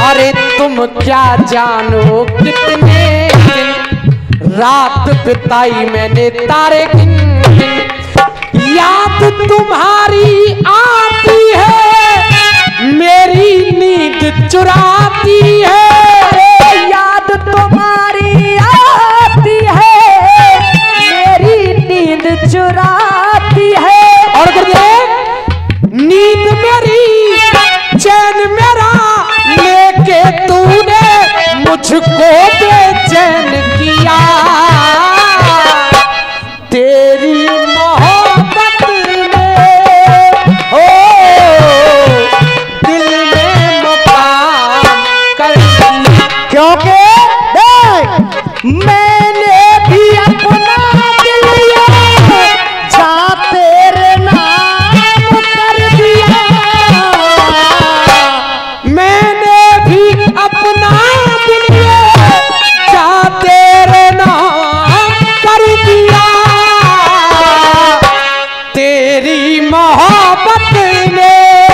अरे तुम क्या जानो कितने दिन रात बिताई मैंने तारे गिन गिन, याद तुम्हारी आती है मेरी नींद चुराती है, याद तुम्हारी आती है मेरी नींद चुराती है। और नींद मेरी चैन मेरा लेके तूने मुझको बेचैन किया, तेरी मोहब्बत ने ओ दिल में मुकाम कर दिया। क्योंकि मैंने भी अपना दिल जा तेरे नाम कर दिया, मैंने भी अपना दिल जा तेरे नाम कर दिया, तेरी मोहब्बत ने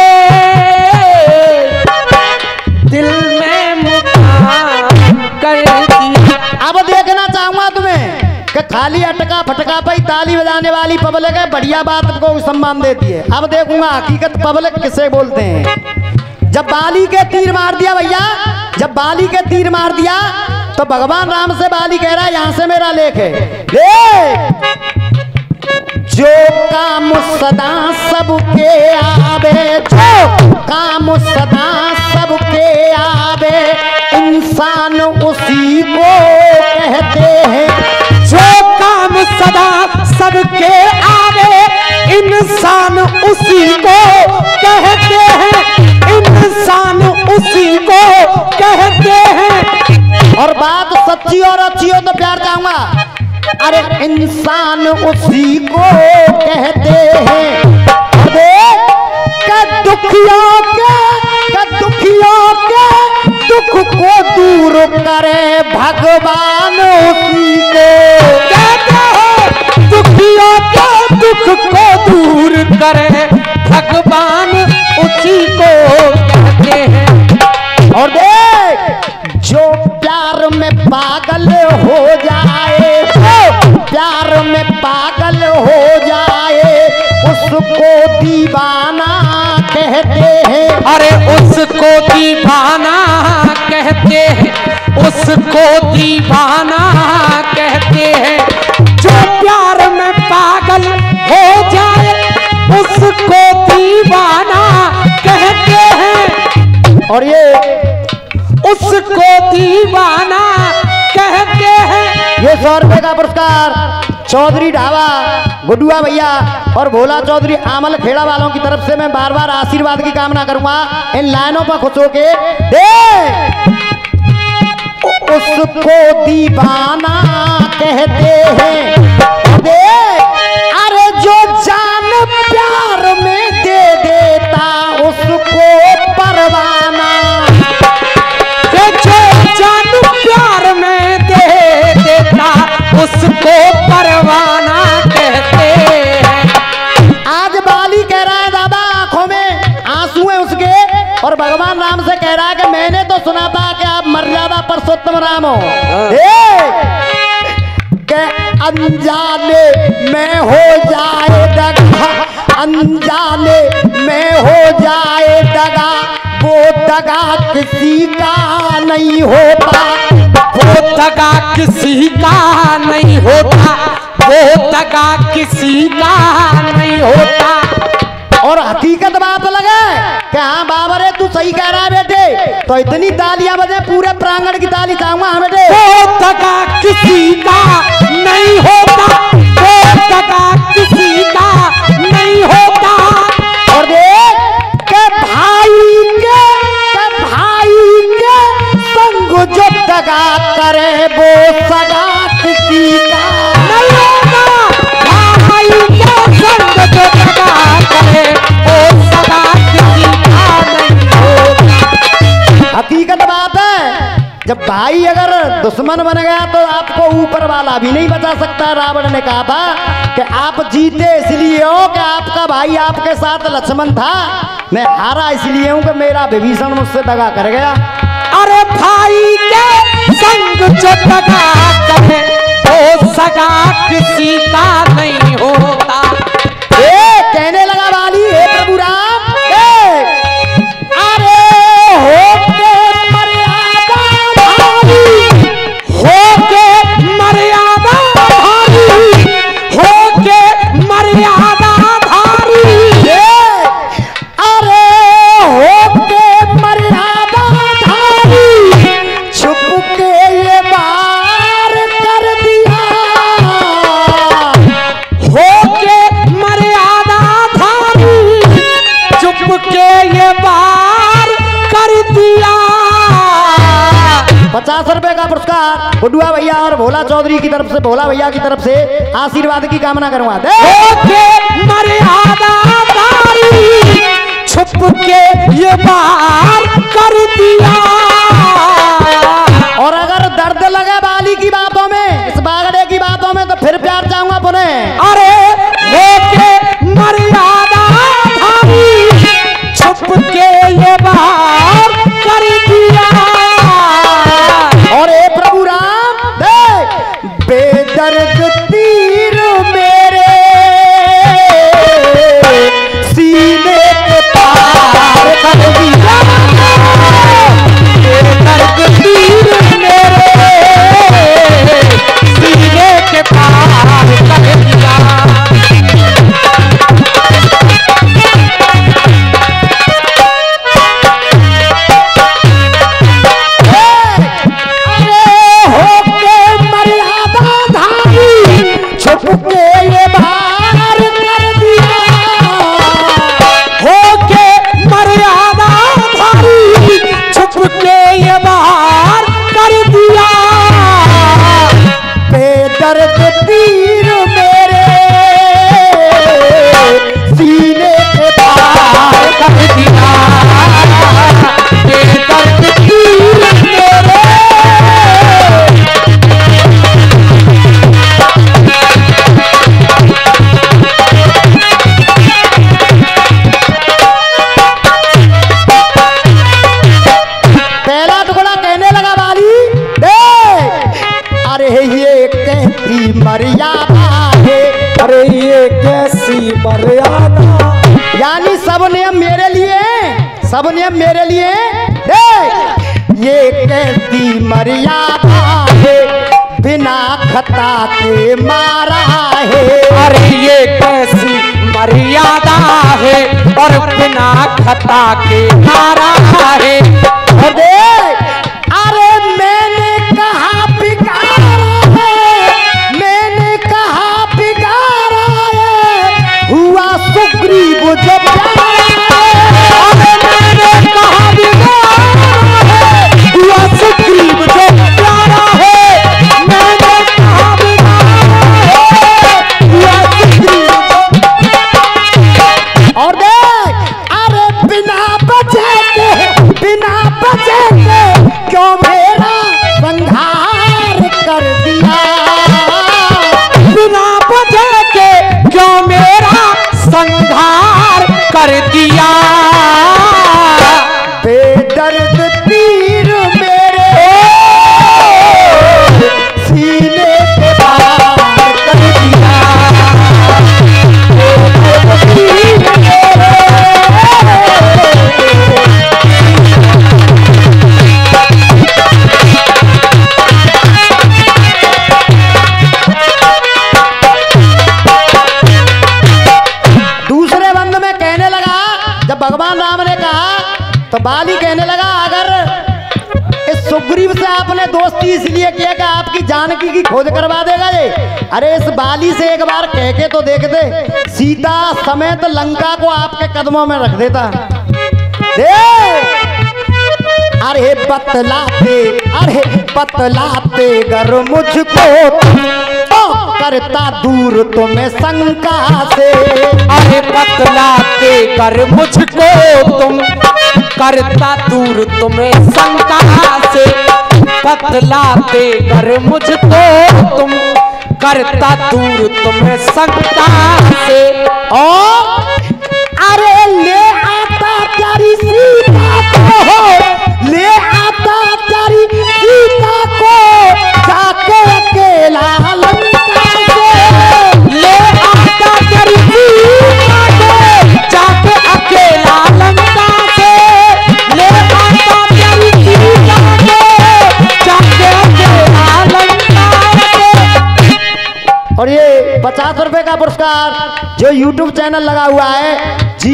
दिल में मुकाम कर दिया। अब देखना चाहूंगा तुम्हें कि खाली अटका फटका पे ताली बजाने वाली पब्लिक है, बढ़िया बात को सम्मान देती है। अब देखूंगा हकीकत पब्लिक किसे बोलते हैं। जब बाली के तीर मार दिया भैया, जब बाली के तीर मार दिया तो भगवान राम से बाली कह रहा है यहां से मेरा लेख है, जो काम सदा सबके आवे, जो काम सदा सबके आवे इंसान उसी को कहते हैं, जो काम सदा सबके आवे इंसान उसी को कहते हैं, इंसान उसी को कहते हैं। और बात सच्ची और अच्छी हो तो प्यार चाहूंगा, अरे इंसान उसी को कहते हैं। दुखियों के दुख को दूर करे भगवान उसी को कहते हैं, दुखियों के दुख को दूर करे भगवान उसी को कहते हैं। और देख जो प्यार में पागल हो जाए, जो प्यार में पागल हो जाए उसको दीवाना कहते हैं, अरे उसको दीवाना कहते हैं, उसको दीवाना कहते हैं। जो प्यार में पागल हो जाए उसको दीवाना कहते हैं, और ये उसको दीवाना कहते हैं। ये 100 रुपए का पुरस्कार चौधरी ढाबा गुडुआ भैया और भोला चौधरी आमल खेड़ा वालों की तरफ से मैं बार बार आशीर्वाद की कामना करूंगा। इन लाइनों पर खुश होके दे, उसको दीवाना कहते हैं। दे अरे जो जान प्यार में दे देता उसको परवाना, जो जान प्यार में दे देता उसको परवाना कहते हैं। आज बाली कह रहा है दादा आंखों में आंसू है उसके, और भगवान राम से कह रहा है कि मैंने तो सुना था कि आप मर्यादा पुरुषोत्तम राम हो, के अनजाने में हो जाए दगा, अनजाने में हो जाए दगा, वो दगा किसी का नहीं होता, वो दगा किसी का नहीं होता, वो दगा किसी का नहीं होता। और हकीकत बात लगे कि हाँ बाबर है तू सही कह रहा है बेटे, तो इतनी तालियां बजे पूरे प्रांगण की ताली चाहूंगा हाँ बेटे। वो दगा किसी का नहीं होता, वो दगा किसी का नहीं होता। और देख के भाई के संग जो दगा करे वो सगा किसी का नहीं होता, भाई के संग जो दगा करे वो सगा किसी का नहीं होता। हकीकत बात है, जब भाई अगर दुश्मन बन गया तो आपको ऊपर वाला भी नहीं बचा सकता। रावण ने कहा था कि आप जीते इसलिए हो कि आपका भाई आपके साथ लक्ष्मण था, मैं हारा इसलिए हूं कि मेरा विभीषण मुझसे दगा कर गया। अरे भाई के संग जो दगा करे वो सगा किसी का नहीं होता। कहने लगा वाली हे प्रभु राम, अरे होके मर्यादा भारी, होके मर्यादा भारी, होके मर्यादा भारी, अरे होके मर्यादा भारी, छुप के ये बार कर दिया। होके मर्यादा भारी, चुप के ये बार कर दिया। 50 रुपए का पुरस्कार बुडुआ भैया और भोला चौधरी की तरफ से, भोला भैया की तरफ से आशीर्वाद की कामना करूंगा। होके मर्यादा भारी, छुप के ये बार कर दिया। और अगर दर्द लगे बाली की बातों में, इस बागड़े की बातों में, तो फिर प्यार चाहूंगा पुनः। अरे होके मर्यादा भारी, छुप के ये बार कर दिया। और हे प्रभु राम, बेदर्द तीर मेरे सीने के पार कर दिया। बेदर्द तीर मेरे सीने के पार कर दिया। छुप के ये बार कर दिया। होके मर्यादा भारी, छुप के ये बार कर दिया। बेदर्द तीर मेरे सीने के पार कर दिया। बेदर्द तीर मेरे पहला टुकड़ा कहने लगा वाली, अरे ये कैसी मर्यादा है, अरे ये कैसी मर्यादा, यानी सब नियम मेरे लिए, सब नियम मेरे लिए। ये कैसी मर्यादा है, बिना खता के मारा है। अरे ये कैसी मर्यादा है और बिना खता के मारा है। अरे मैंने कहा बिगाड़ा है, मैंने कहा बिगाड़ा है, हुआ सुग्रीव जो प्यारा है। अरे मैंने कहा बिगाड़ा है, हुआ सुग्रीव जो प्यारा है। मैंने कहा बिगाड़ा है, हुआ सुग्रीव जो। और अरे बिना बचे के क्यों मेरा संहार कर दिया। बिना बचे के क्यों मेरा संहार कर दिया। बेदर्द तीर मेरे सीने के पार कर दिया। बेदर्द तीर मेरे भगवान राम ने कहा तो बाली कहने लगा, अगर इस सुग्रीव से आपने दोस्ती इसलिए किया कि आपकी जानकी की खोज करवा देगा ये। अरे इस बाली से एक बार कह के तो देख दे, सीता समेत लंका को आपके कदमों में रख देता। अरे बतलाते गर मुझको तो करता दूर तुम्हें शंका से। अरे बतलाते कर मुझको तुम, करता दूर तुम्हें शंका से। बतलाते कर मुझको तुम, करता दूर तुम्हें शंका से। और अरे ले आता प्यारी सीता को, ले आता जो YouTube चैनल लगा हुआ है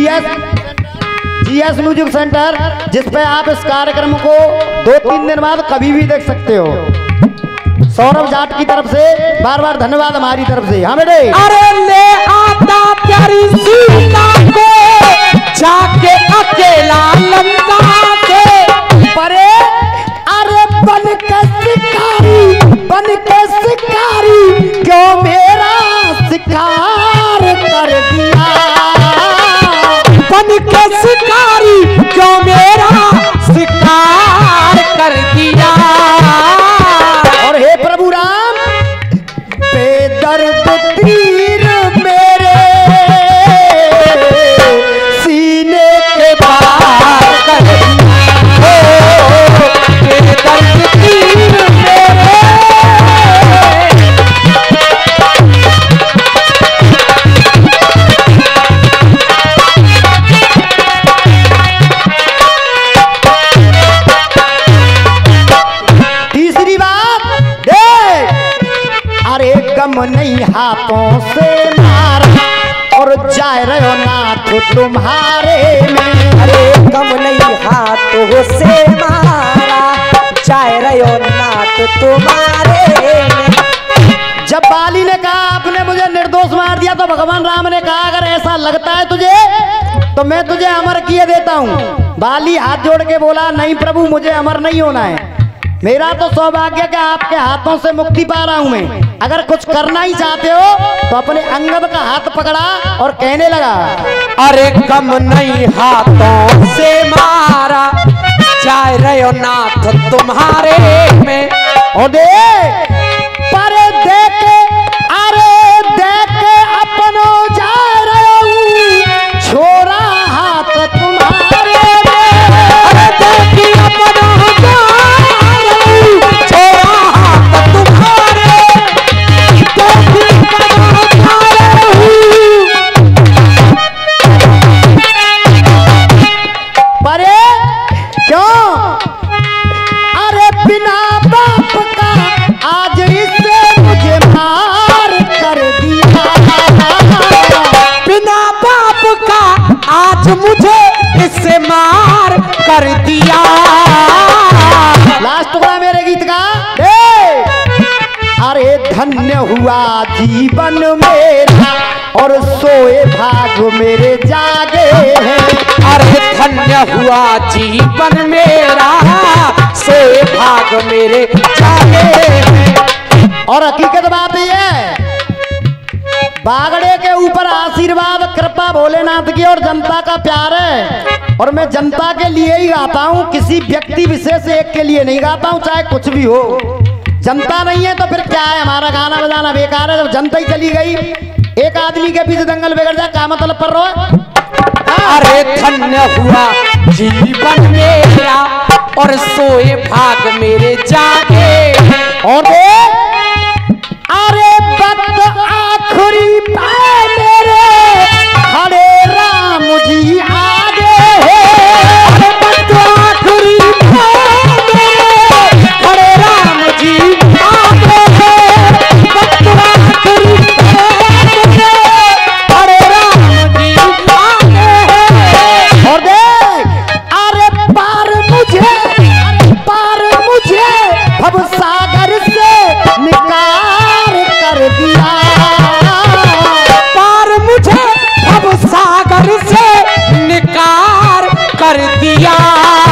जीएस म्यूजिक सेंटर, जिस पे आप इस कार्यक्रम को 2-3 दिन बाद कभी भी देख सकते हो। सौरभ जाट की तरफ से बार बार धन्यवाद हमारी तरफ से। हाँ बेटे। अरे ले आता प्यारी सीता को जाके अकेला लंका से परे, अरे बन के शिकारी क्यों मेरा शिकार कर दिया, बन के शिकारी क्यों मेरा शिकार कर दिया। और हे प्रभु राम, बेदर्द तीर मेरे सीने के पार कर दिया, बेदर्द तीर मेरे। तीसरी बात देख, अरे गम नहीं हाथों से मारा और जाए रहे हो नाथ तुम्हारे में। अरे गम नहीं हाथों से मारा, जाए रहो नाथ तुम्हारे में। जब बाली ने कहा आपने मुझे निर्दोष मार दिया, तो भगवान राम ने कहा अगर ऐसा लगता है तुझे तो मैं तुझे अमर किए देता हूँ। बाली हाथ जोड़ के बोला नहीं प्रभु, मुझे अमर नहीं होना है, मेरा तो सौभाग्य कि आपके हाथों से मुक्ति पा रहा हूं मैं। अगर कुछ करना ही चाहते हो तो अपने अंगद का हाथ पकड़ा और कहने लगा, अरे गम नहीं हाथों से मारा, जाए रहे हो नाथ तुम्हारे में। और दे परे देखे, अरे देखे अपनो जा रहे हूं, छोरा हाथ तुम्हारे में। अरे देखी अपना जा रही हूँ, छोरा हाथ तुम्हारे, देखी अपना जा रही हूँ। परे क्यों, अरे बिना बाप का आज इससे मुझे मार कर दिया, बिना बाप का आज मुझे इससे मार कर दिया। लास्ट टुकड़ा मेरे गीत का दे, अरे धन्य हुआ जीवन मेरा और सोए भाग मेरे जागे हैं। अरे धन्य हुआ जीवन मेरा, सोए भाग मेरे जागे हैं। और हकीकत बात यह है, बागड़े के ऊपर आशीर्वाद कृपा भोलेनाथ की और जनता का प्यार है। और मैं जनता के लिए ही गाता हूँ, किसी व्यक्ति विशेष एक के लिए नहीं गाता हूँ, चाहे कुछ भी हो। जनता नहीं है तो फिर क्या है, हमारा गाना बजाना बेकार है। जब जनता ही चली गई, एक आदमी के पीछे दंगल बिगड़ जाए, क्या मतलब पर रहो। अरे धन्य हुआ जीवन मेरा और सोए भाग मेरे जागे हैं। और अरे वक्त आखिरी पाए मेरे, खड़े राम जी आगे हैं। अरे वक्त आखिरी पाए मेरे, खड़े राम जी आगे हैं। वक्त आखिरी पाए मेरे, खड़े राम जी आगे हैं। और देख, अरे पार मुझे भव सागर से निकाल कर दिया, पार मुझे भव सागर से निकार कर दिया।